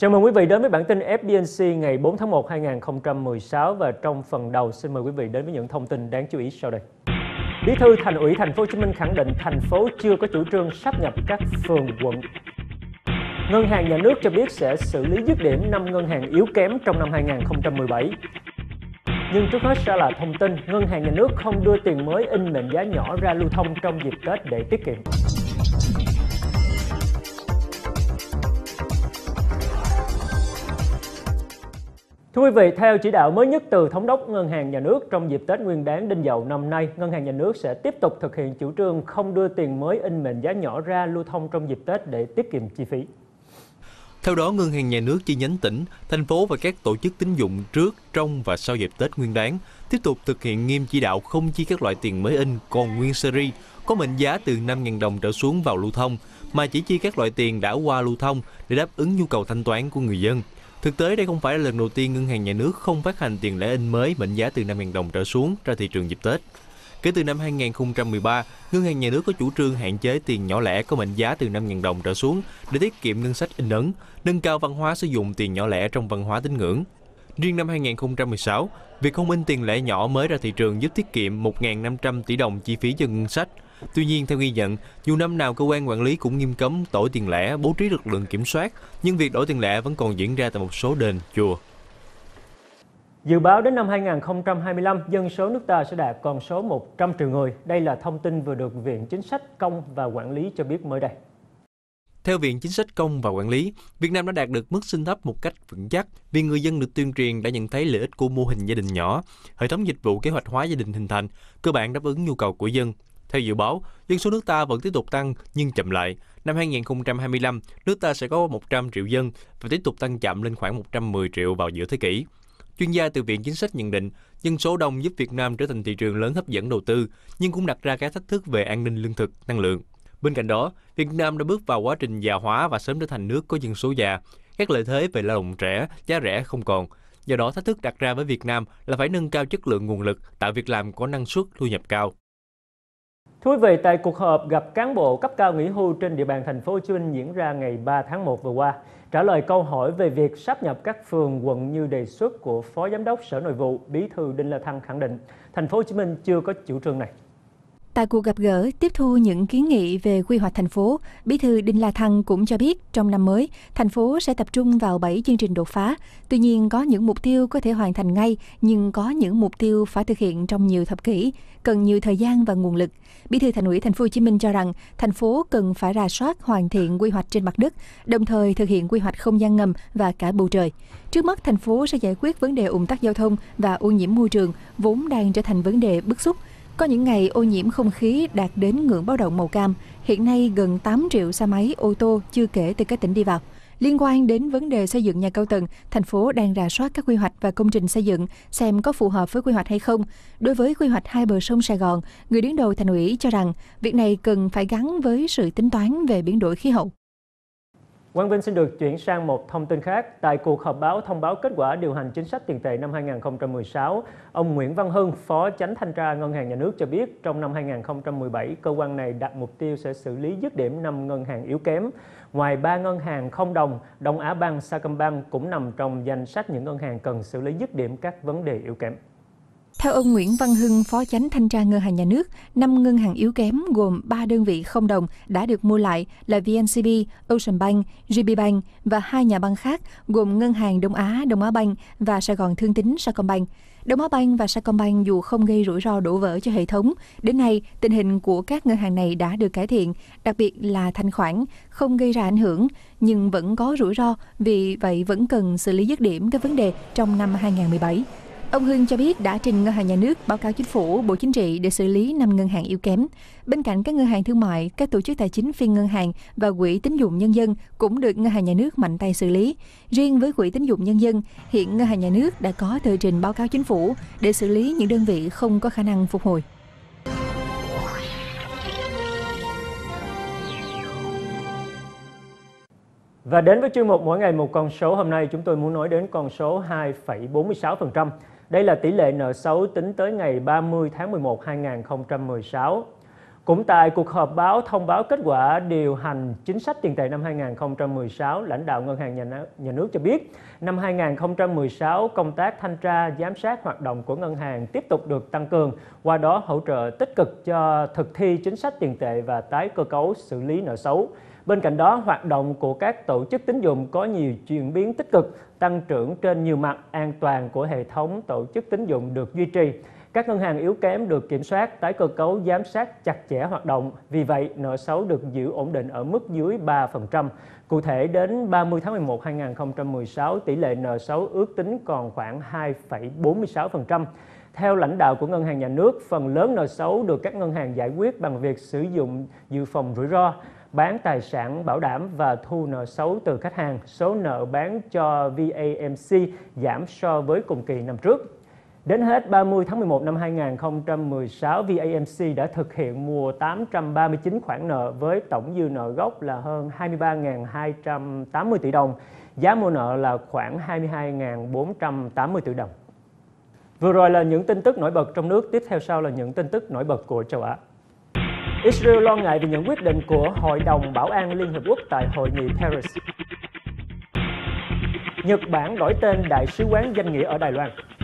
Chào mừng quý vị đến với bản tin FBNC ngày 4 tháng 1 2016 và trong phần đầu xin mời quý vị đến với những thông tin đáng chú ý sau đây. Bí thư Thành ủy Thành phố Hồ Chí Minh khẳng định thành phố chưa có chủ trương sáp nhập các phường, quận. Ngân hàng Nhà nước cho biết sẽ xử lý dứt điểm 5 ngân hàng yếu kém trong năm 2017. Nhưng trước hết sẽ là thông tin Ngân hàng Nhà nước không đưa tiền mới in mệnh giá nhỏ ra lưu thông trong dịp Tết để tiết kiệm. Thưa quý vị, theo chỉ đạo mới nhất từ Thống đốc Ngân hàng Nhà nước, trong dịp Tết Nguyên đán Đinh Dậu năm nay, Ngân hàng Nhà nước sẽ tiếp tục thực hiện chủ trương không đưa tiền mới in mệnh giá nhỏ ra lưu thông trong dịp Tết để tiết kiệm chi phí. Theo đó, Ngân hàng Nhà nước chi nhánh tỉnh, thành phố và các tổ chức tín dụng trước, trong và sau dịp Tết Nguyên đán tiếp tục thực hiện nghiêm chỉ đạo không chi các loại tiền mới in còn nguyên series có mệnh giá từ 5.000 đồng trở xuống vào lưu thông, mà chỉ chi các loại tiền đã qua lưu thông để đáp ứng nhu cầu thanh toán của người dân. Thực tế, đây không phải là lần đầu tiên Ngân hàng Nhà nước không phát hành tiền lẻ in mới mệnh giá từ 5.000 đồng trở xuống ra thị trường dịp Tết. Kể từ năm 2013, Ngân hàng Nhà nước có chủ trương hạn chế tiền nhỏ lẻ có mệnh giá từ 5.000 đồng trở xuống để tiết kiệm ngân sách in ấn, nâng cao văn hóa sử dụng tiền nhỏ lẻ trong văn hóa tín ngưỡng. Riêng năm 2016, việc không in tiền lẻ nhỏ mới ra thị trường giúp tiết kiệm 1.500 tỷ đồng chi phí cho ngân sách. Tuy nhiên, theo ghi nhận, dù năm nào cơ quan quản lý cũng nghiêm cấm đổi tiền lẻ, bố trí lực lượng kiểm soát, nhưng việc đổi tiền lẻ vẫn còn diễn ra tại một số đền, chùa. Dự báo đến năm 2025, dân số nước ta sẽ đạt con số 100 triệu người. Đây là thông tin vừa được Viện Chính sách Công và Quản lý cho biết mới đây. Theo Viện Chính sách Công và Quản lý, Việt Nam đã đạt được mức sinh thấp một cách vững chắc vì người dân được tuyên truyền đã nhận thấy lợi ích của mô hình gia đình nhỏ, hệ thống dịch vụ kế hoạch hóa gia đình hình thành, cơ bản đáp ứng nhu cầu của dân. Theo dự báo, dân số nước ta vẫn tiếp tục tăng nhưng chậm lại. Năm 2025, nước ta sẽ có 100 triệu dân và tiếp tục tăng chậm lên khoảng 110 triệu vào giữa thế kỷ. Chuyên gia từ Viện Chính sách nhận định, dân số đông giúp Việt Nam trở thành thị trường lớn hấp dẫn đầu tư, nhưng cũng đặt ra các thách thức về an ninh lương thực, năng lượng. Bên cạnh đó, Việt Nam đã bước vào quá trình già hóa và sớm trở thành nước có dân số già. Các lợi thế về lao động trẻ, giá rẻ không còn. Do đó, thách thức đặt ra với Việt Nam là phải nâng cao chất lượng nguồn lực, tạo việc làm có năng suất, thu nhập cao. Thưa quý vị, tại cuộc họp gặp cán bộ cấp cao nghỉ hưu trên địa bàn thành phố Hồ Chí Minh diễn ra ngày 3 tháng 1 vừa qua, trả lời câu hỏi về việc sáp nhập các phường, quận như đề xuất của Phó Giám đốc Sở Nội vụ, Bí thư Đinh La Thăng khẳng định, thành phố Hồ Chí Minh chưa có chủ trương này. Tại cuộc gặp gỡ tiếp thu những kiến nghị về quy hoạch thành phố, Bí thư Đinh La Thăng cũng cho biết trong năm mới, thành phố sẽ tập trung vào 7 chương trình đột phá. Tuy nhiên, có những mục tiêu có thể hoàn thành ngay, nhưng có những mục tiêu phải thực hiện trong nhiều thập kỷ, cần nhiều thời gian và nguồn lực. Bí thư Thành ủy Thành phố Hồ Chí Minh cho rằng thành phố cần phải rà soát hoàn thiện quy hoạch trên mặt đất, đồng thời thực hiện quy hoạch không gian ngầm và cả bầu trời. Trước mắt, thành phố sẽ giải quyết vấn đề ùn tắc giao thông và ô nhiễm môi trường vốn đang trở thành vấn đề bức xúc. Có những ngày ô nhiễm không khí đạt đến ngưỡng báo động màu cam. Hiện nay gần 8 triệu xe máy, ô tô chưa kể từ các tỉnh đi vào. Liên quan đến vấn đề xây dựng nhà cao tầng, thành phố đang rà soát các quy hoạch và công trình xây dựng xem có phù hợp với quy hoạch hay không. Đối với quy hoạch hai bờ sông Sài Gòn, người đứng đầu Thành ủy cho rằng việc này cần phải gắn với sự tính toán về biến đổi khí hậu. Quang Vinh xin được chuyển sang một thông tin khác. Tại cuộc họp báo thông báo kết quả điều hành chính sách tiền tệ năm 2016, ông Nguyễn Văn Hưng, Phó Chánh Thanh tra Ngân hàng Nhà nước cho biết trong năm 2017, cơ quan này đặt mục tiêu sẽ xử lý dứt điểm 5 ngân hàng yếu kém. Ngoài 3 ngân hàng không đồng, Đông Á Bank, Sacombank cũng nằm trong danh sách những ngân hàng cần xử lý dứt điểm các vấn đề yếu kém. Theo ông Nguyễn Văn Hưng, Phó Chánh Thanh tra Ngân hàng Nhà nước, 5 ngân hàng yếu kém gồm 3 đơn vị không đồng đã được mua lại là VNCB, Ocean Bank, GB Bank và 2 nhà băng khác gồm Ngân hàng Đông Á Bank và Sài Gòn Thương tín Sacombank. Đông Á Bank và Sacombank dù không gây rủi ro đổ vỡ cho hệ thống, đến nay tình hình của các ngân hàng này đã được cải thiện, đặc biệt là thanh khoản, không gây ra ảnh hưởng, nhưng vẫn có rủi ro, vì vậy vẫn cần xử lý dứt điểm các vấn đề trong năm 2017. Ông Hưng cho biết đã trình Ngân hàng Nhà nước báo cáo Chính phủ, Bộ Chính trị để xử lý 5 ngân hàng yếu kém. Bên cạnh các ngân hàng thương mại, các tổ chức tài chính phi ngân hàng và quỹ tín dụng nhân dân cũng được Ngân hàng Nhà nước mạnh tay xử lý. Riêng với quỹ tín dụng nhân dân, hiện Ngân hàng Nhà nước đã có tờ trình báo cáo Chính phủ để xử lý những đơn vị không có khả năng phục hồi. Và đến với chuyên mục Mỗi ngày một con số, hôm nay chúng tôi muốn nói đến con số 2,46%. Đây là tỷ lệ nợ xấu tính tới ngày 30 tháng 11 2016. Cũng tại cuộc họp báo thông báo kết quả điều hành chính sách tiền tệ năm 2016, lãnh đạo Ngân hàng Nhà nước cho biết, năm 2016, công tác thanh tra, giám sát hoạt động của ngân hàng tiếp tục được tăng cường, qua đó hỗ trợ tích cực cho thực thi chính sách tiền tệ và tái cơ cấu xử lý nợ xấu. Bên cạnh đó, hoạt động của các tổ chức tín dụng có nhiều chuyển biến tích cực, tăng trưởng trên nhiều mặt, an toàn của hệ thống tổ chức tín dụng được duy trì. Các ngân hàng yếu kém được kiểm soát, tái cơ cấu giám sát chặt chẽ hoạt động. Vì vậy, nợ xấu được giữ ổn định ở mức dưới 3%. Cụ thể, đến 30 tháng 11 2016, tỷ lệ nợ xấu ước tính còn khoảng 2,46%. Theo lãnh đạo của Ngân hàng Nhà nước, phần lớn nợ xấu được các ngân hàng giải quyết bằng việc sử dụng dự phòng rủi ro, bán tài sản bảo đảm và thu nợ xấu từ khách hàng. Số nợ bán cho VAMC giảm so với cùng kỳ năm trước. Đến hết 30 tháng 11 năm 2016, VAMC đã thực hiện mua 839 khoản nợ với tổng dư nợ gốc là hơn 23.280 tỷ đồng. Giá mua nợ là khoảng 22.480 tỷ đồng. Vừa rồi là những tin tức nổi bật trong nước, tiếp theo sau là những tin tức nổi bật của châu Á. Israel lo ngại về những quyết định của Hội đồng Bảo an Liên Hợp Quốc tại Hội nghị Paris. Nhật Bản đổi tên Đại sứ quán danh nghĩa ở Đài Loan.